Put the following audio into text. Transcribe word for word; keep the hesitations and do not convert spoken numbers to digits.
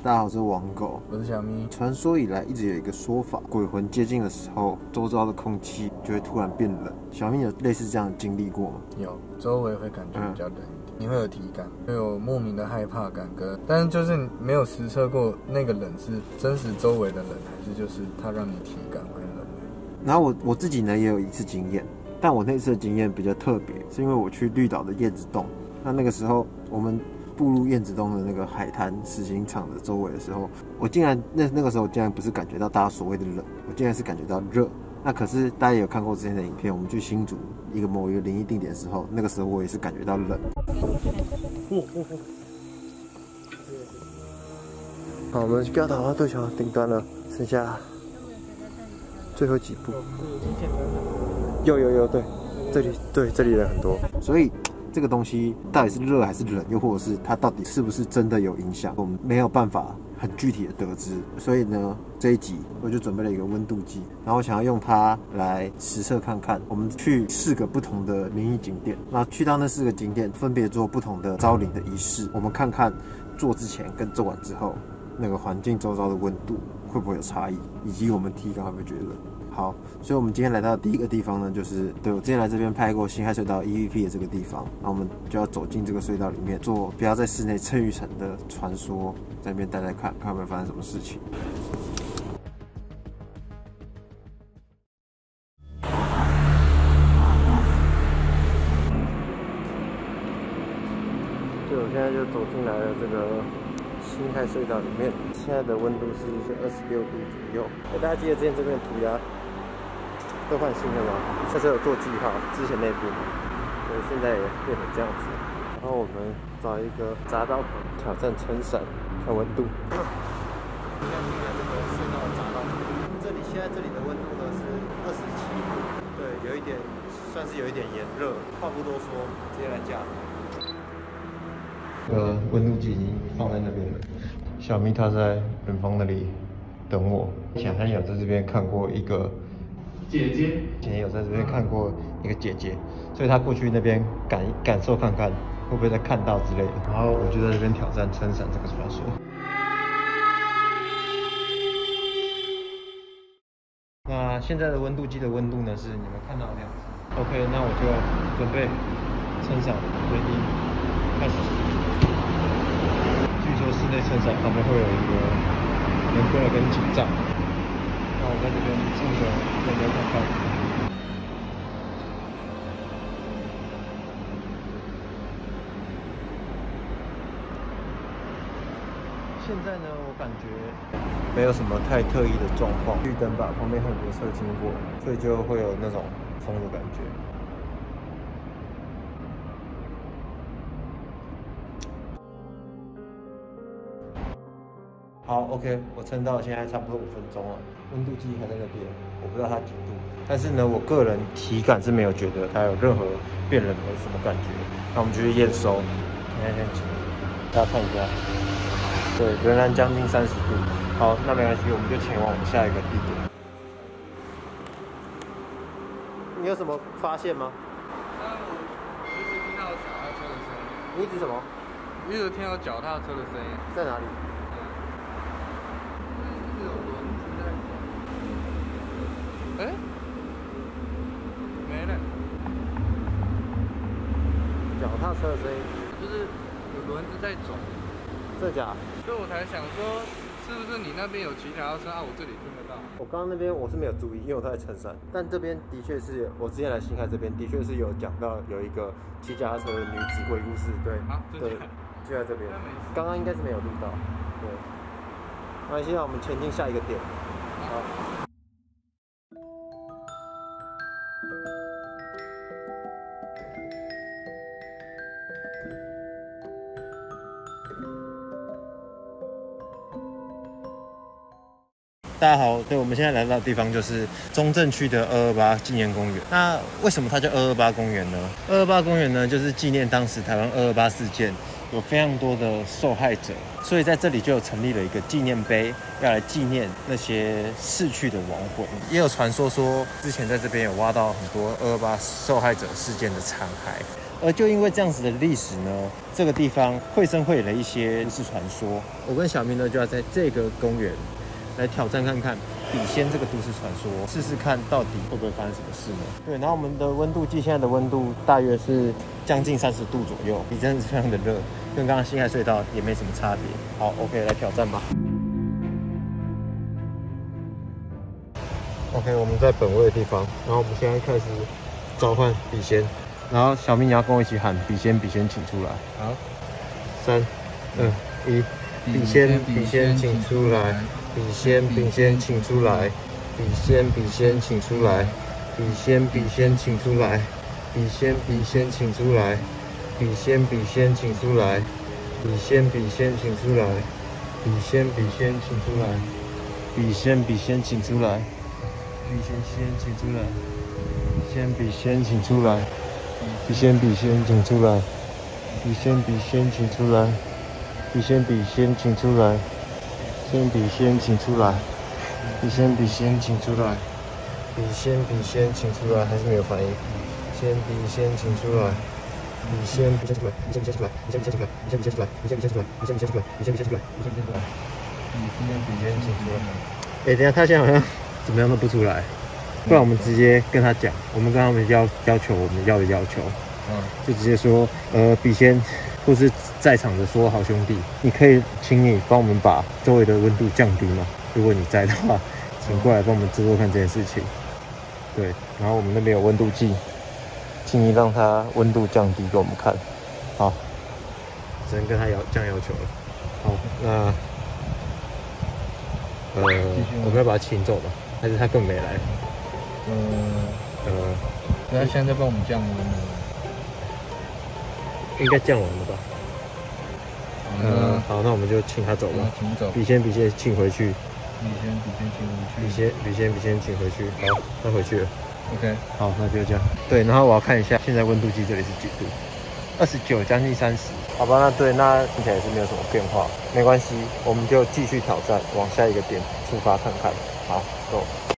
大家好，我是王狗， 我是小咪。 传说以来一直有一个说法，鬼魂接近的时候，周遭的空气就会突然变冷。小咪有类似这样的经历过吗？ 有，周围会感觉比较冷一点，嗯、你会有体感，会有莫名的害怕感跟，但是就是没有实测过那个冷是真实周围的冷，还是就是它让你体感会冷。 然后我我自己呢也有一次经验，但我那次的经验比较特别，是因为我去绿岛的燕子洞，那那个时候我们步入燕子洞的那个海滩实行场的周围的时候，我竟然那那个时候竟然不是感觉到大家所谓的冷，我竟然是感觉到热。那可是大家也有看过之前的影片，我们去新竹一个某一个灵异定点的时候，那个时候我也是感觉到冷。好，我们标岛花对桥顶端了，剩下最后几步。有有有，对，这里对这里人很多，所以这个东西到底是热还是冷，又或者是它到底是不是真的有影响，我们没有办法很具体的得知。所以呢，这一集我就准备了一个温度计，然后我想要用它来实测看看。我们去四个不同的灵异景点，那去到那四个景点分别做不同的招灵的仪式，我们看看做之前跟做完之后那个环境周遭的温度会不会有差异，以及我们体感会不会觉得冷。好，所以我们今天来到第一个地方呢，就是对我之前来这边拍过辛亥隧道 E V P 的这个地方，那我们就要走进这个隧道里面，做不要在室内蹭浴城的传说，在那边待待看，看会发生什么事情。对，我现在就走进来了这个辛亥隧道里面，现在的温度是二十六度左右。欸、大家记得之前这边的涂鸦都换新了吗？下次有做记号，之前那边，所以现在也变成这样子。然后我们找一个匝道口挑战撑伞，看温度。现在这个隧道匝道口，这里现在这里的温度呢是二十七度，对，有一点算是有一点炎热。话不多说，直接来架。呃，温度计已经放在那边了。小咪她在远方那里等我。以前还有在这边看过一个姐姐，以前有在这边看过一个姐姐，所以她过去那边感感受看看会不会再看到之类的。然后我就在这边挑战撑伞这个传说。那现在的温度计的温度呢是你们看到的样子。OK， 那我就准备撑伞，ready，开始。据说室内撑伞旁边会有一个人工的跟警帐。那我在这边撑着，大家看看。现在呢，我感觉没有什么太特异的状况，绿灯吧，旁边很多车经过，所以就会有那种风的感觉。好 ，OK， 我撑到现在差不多五分钟了，温度计还在那边，我不知道它几度，但是呢，我个人体感是没有觉得它有任何变冷的什么感觉。那我们就去验收，现在先请大家看一下，对，仍然将近三十度。好，那没关系，我们就前往我们下一个地点。你有什么发现吗？ 刚刚我一直听到脚踏车的声音。 你一直什么？ 一直听到脚踏车的声音， 在哪里？ 哎、欸，没了。 脚踏车的声音， 就是有轮子在走。 这假？ 所以我才想说，是不是你那边有骑脚踏车啊？我这里听得到。 我刚刚那边我是没有注意，因为我都在撑伞。但这边的确是我之前来新海这边的确是有讲到有一个骑脚踏车的女子鬼故事，对， 啊，对， 就在这边。刚刚应该是没有录到，对。那现在我们前进下一个点。好。大家好，对，我们现在来到的地方就是中正区的二二八纪念公园。那为什么它叫二二八公园呢？二二八公园呢，就是纪念当时台湾二二八事件有非常多的受害者，所以在这里就有成立了一个纪念碑，要来纪念那些逝去的亡魂。也有传说说，之前在这边有挖到很多二二八受害者事件的残骸。 而就因为这样子的历史呢，这个地方绘声绘影了一些都市传说。我跟小明呢就要在这个公园来挑战看看笔仙这个都市传说，试试看到底会不会发生什么事呢？对，然后我们的温度计现在的温度大约是将近三十度左右，你真的是非常的热，跟刚刚星海隧道也没什么差别。好 ，OK， 来挑战吧。OK， 我们在本位的地方，然后我们现在开始召唤笔仙，然后小明你要跟我一起喊笔仙，笔仙请出来。 好， 三、二、一，笔仙，笔仙请出来，笔仙，笔仙请出来，笔仙，笔仙请出来，笔仙，笔仙请出来，笔仙，笔仙请出来，笔仙，笔仙请出来，笔仙，笔仙请出来，笔仙，笔仙请出来，笔仙，笔仙请出来。笔仙先请出来，先笔仙请出来，笔仙笔仙请出来，笔仙笔仙请出来，笔仙笔仙请出来，先笔仙请出来，笔仙笔仙请出来，笔仙笔仙请出来，还是没有反应。先笔仙请出来，笔仙笔仙出来，笔仙笔仙出来，笔仙笔仙出来，笔仙笔仙出来，笔仙笔仙出来，笔仙笔仙出来，笔仙笔仙出来，笔仙笔仙出来，笔仙笔仙请出来。哎，等一下，他现在好像。怎么样都不出来，不然我们直接跟他讲，我们跟他们要要求我们要的要求，嗯，就直接说，呃，笔仙或是在场的所有好兄弟，你可以请你帮我们把周围的温度降低吗？如果你在的话，请过来帮我们做做看这件事情。对，然后我们那边有温度计，请你让它温度降低给我们看。好，只能跟他要这样要求了。好，那呃，我们要把他请走吧。还是他根本没来？ 呃呃， 他现在在帮我们降温了， 应该降完了吧？呃，好，那我们就请他走吧。 请走。 笔仙笔仙请回去。 笔仙笔仙请回去。 笔仙笔仙笔仙请回去。好，他回去了。 OK， 好，那就这样。对，然后我要看一下现在温度计这里是几度？二十九，将近三十。好吧，那对，那听起来也是没有什么变化，没关系，我们就继续挑战，往下一个点出发看看。好，走。